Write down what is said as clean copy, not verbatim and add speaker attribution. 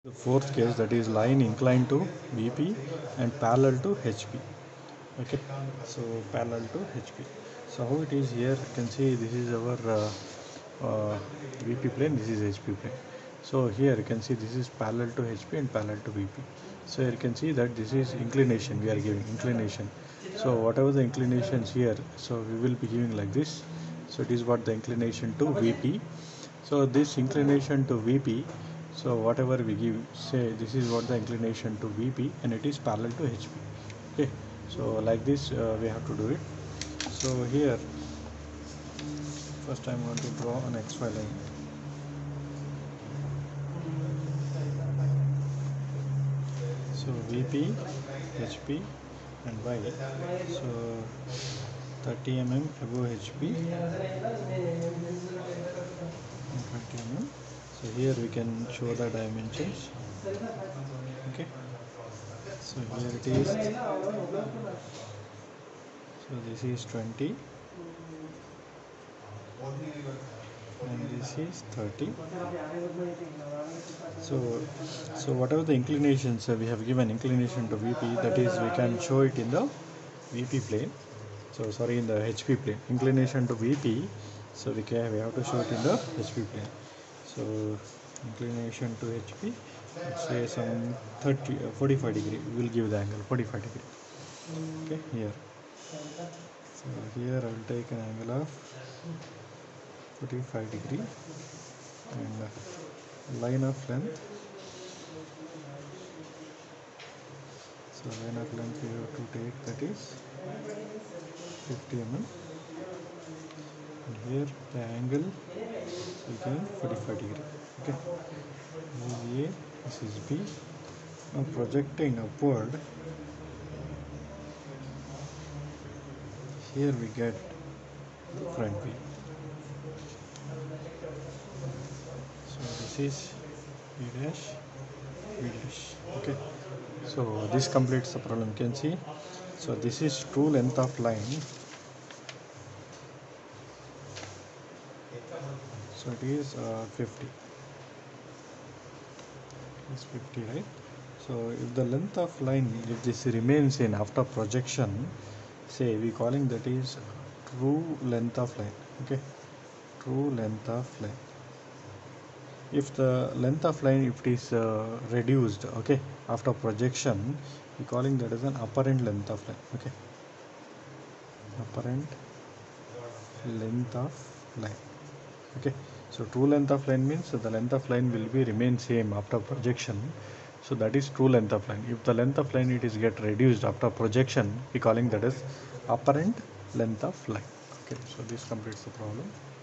Speaker 1: The fourth case, that is line inclined to VP and parallel to HP. Okay, so parallel to HP. So how it is here, you can see this is our VP plane, this is HP plane. So here you can see this is parallel to HP and parallel to VP. So here you can see that this is inclination, we are giving inclination. So whatever the inclinations here, so we will be giving like this. So it is what the inclination to VP. So this inclination to VP, so whatever we give, say this is what the inclination to VP and it is parallel to HP. Okay, so like this we have to do it. So here first I'm going to draw an XY line. So VP, HP and Y, so 30 mm above HP and 20 mm. So here we can show the dimensions. Okay, so here it is. So this is 20 and this is 30. So whatever the inclinations we have given inclination to VP, that is we can show it in the VP plane. So sorry, in the HP plane. Inclination to VP, so we have to show it in the HP plane. So inclination to HP, say some 45 degree. We will give the angle 45 degree. Okay, here. So here I will take an angle of 45 degree and line of length. So line of length we have to take, that is 50 mm. And here the angle, so again 45 degree. Okay, this is A, this is B. Now projecting upward, here we get the front view. So this is B dash, B dash. Okay, so this completes the problem. You can see, so this is true length of line. So it is 50. It's 50, right? So if the length of line, if this remains in after projection, say we calling that is true length of line. Okay, true length of line. If the length of line, if it is reduced, okay, after projection, we calling that as an apparent length of line. Okay, apparent length of line. Okay, so true length of line means the length of line will be remain same after projection. So that is true length of line. If the length of line it is get reduced after projection, we calling that as apparent length of line. Okay, so this completes the problem.